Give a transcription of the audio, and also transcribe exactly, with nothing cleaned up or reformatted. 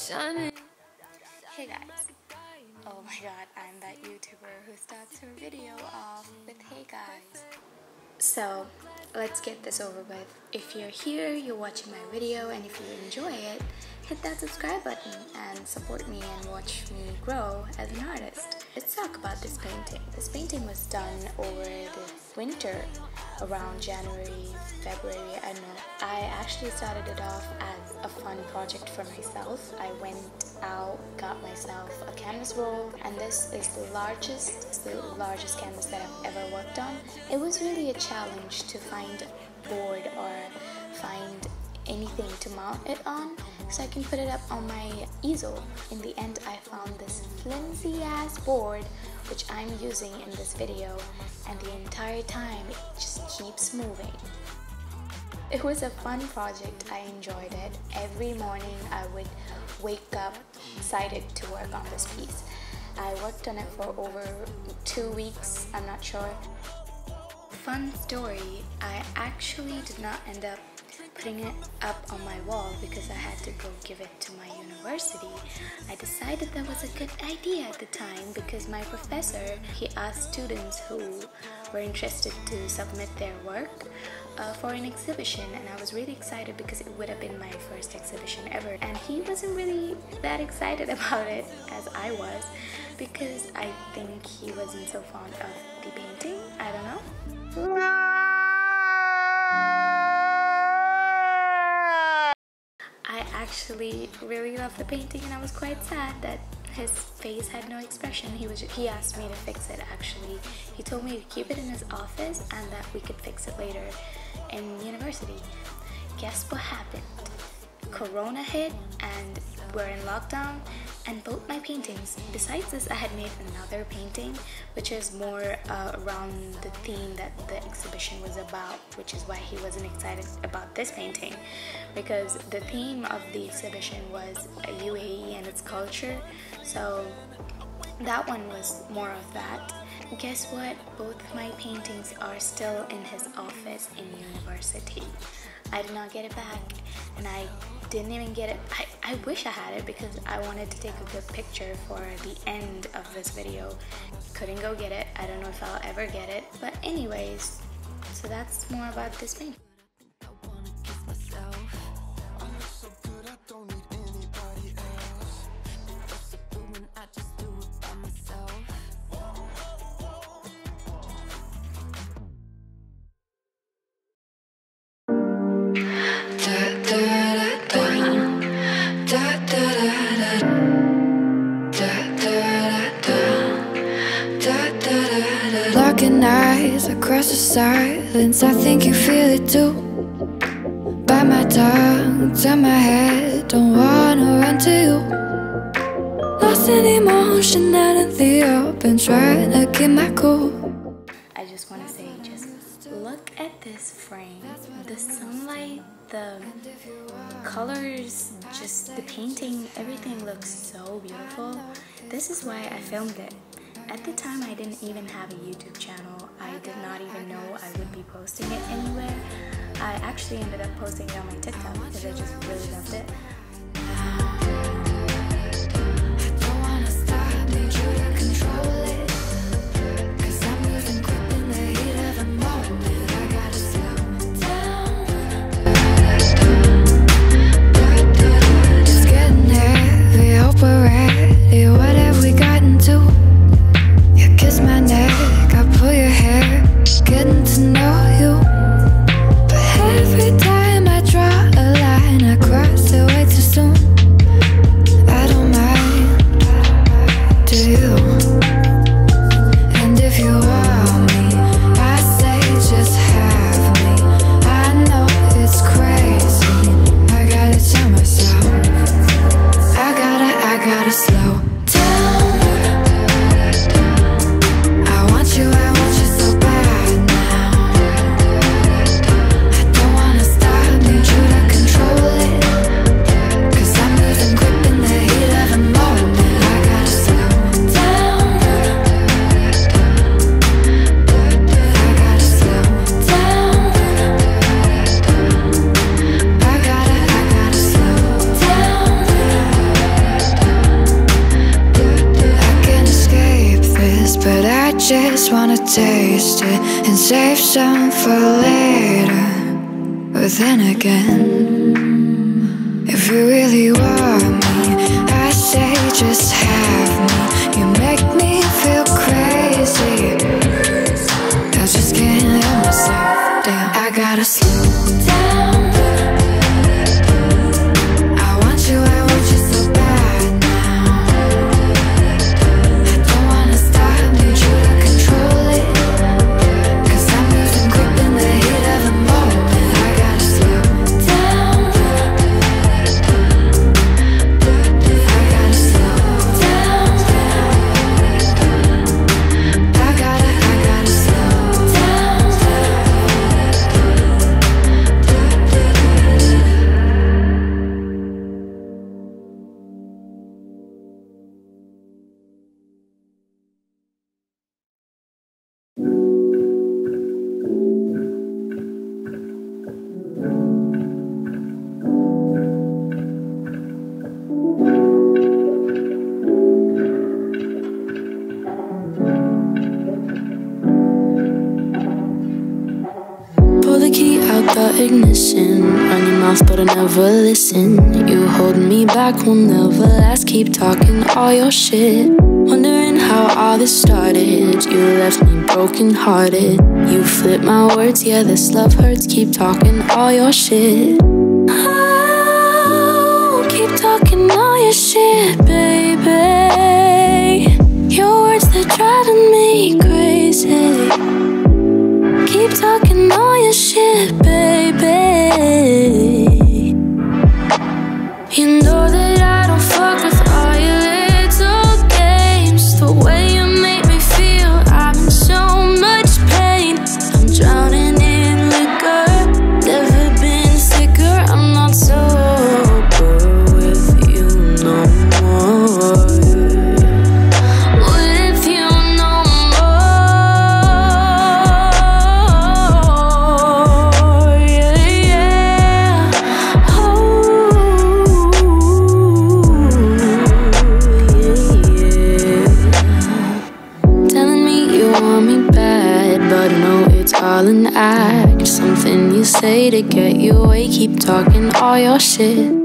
Hey guys. Oh my god, I'm that YouTuber who starts her video off with hey guys. So, let's get this over with. If you're here, you're watching my video, and if you enjoy it, hit that subscribe button and support me and watch me grow as an artist. Let's talk about this painting. This painting was done over the winter, around January, February, I don't know. I actually started it off as a fun project for myself. I went out, got myself a canvas roll, and this is the largest, the largest canvas that I've ever worked on. It was really a challenge to find a board or find anything to mount it on so I can put it up on my easel. In the end, I found this flimsy ass board which I'm using in this video, and the entire time it just keeps moving. It was a fun project. I enjoyed it. Every morning I would wake up excited to work on this piece. I worked on it for over two weeks, I'm not sure. Fun story, I actually did not end up putting it up on my wall because I had to go give it to my university. I decided that was a good idea at the time because my professor, he asked students who were interested to submit their work uh, for an exhibition, and I was really excited because it would have been my first exhibition ever, and he wasn't really that excited about it as I was because I think he wasn't so fond of the painting. I don't know. I actually really loved the painting, and I was quite sad that his face had no expression. He was he asked me to fix it. Actually, he told me to keep it in his office and that we could fix it later in university. Guess what happened? Corona hit and we're in lockdown, and both my paintings, besides this, I had made another painting which is more uh, around the theme that the exhibition was about, which is why he wasn't excited about this painting, because the theme of the exhibition was U A E and its culture, so that one was more of that. Guess what? Both my paintings are still in his office in university. I did not get it back, and I didn't even get it. I, I wish I had it because I wanted to take a good picture for the end of this video. Couldn't go get it. I don't know if I'll ever get it. But anyways, so that's more about this painting. Locking eyes across the silence, I think you feel it too. Bite my tongue, turn my head, don't wanna run to you. Lost in emotion out in the open, trying to keep my cool. I just want to say, just look at this frame. The sunlight, the colors, just the painting, everything looks so beautiful. This is why I filmed it. At the time, I didn't even have a YouTube channel. I did not even know I would be posting it anywhere. I actually ended up posting it on my TikTok because I just really loved it. It's getting heavy, hope we're ready. What have we gotten to? Kiss my neck, I pull your hair, getting to know you. But every time I draw a line, I cross it way too just wanna taste it and save some for later. But then again, if you really want me, I say just have me. You make me feel crazy, I just can't help myself. Damn, I gotta slow down. I want you, I want you so bad now. I don't wanna stop, need you to control it, 'cause I'm losing grip in the heat of the moment. I gotta slow down. I gotta slow down. I gotta, I gotta slow down. Pull the key out the ignition, run your mouth but I never listen. You hold me back, will never last, keep talking all your shit. Wondering how all this started, you left me broken hearted. You flip my words, yeah this love hurts, keep talking all your shit. Oh, keep talking all your shit, baby. Your words, they're driving me crazy. Keep talking all your shit, baby. You know that I don't fuck with all your little games. The way you make me feel, I'm in so much pain. I'm drowning in liquor, never been sicker. I'm not sober with you no more. With you no more. Yeah, yeah. Oh, yeah. Telling me you want me bad, but I know it's all an act. Something you say to get you away, keep talking all your shit.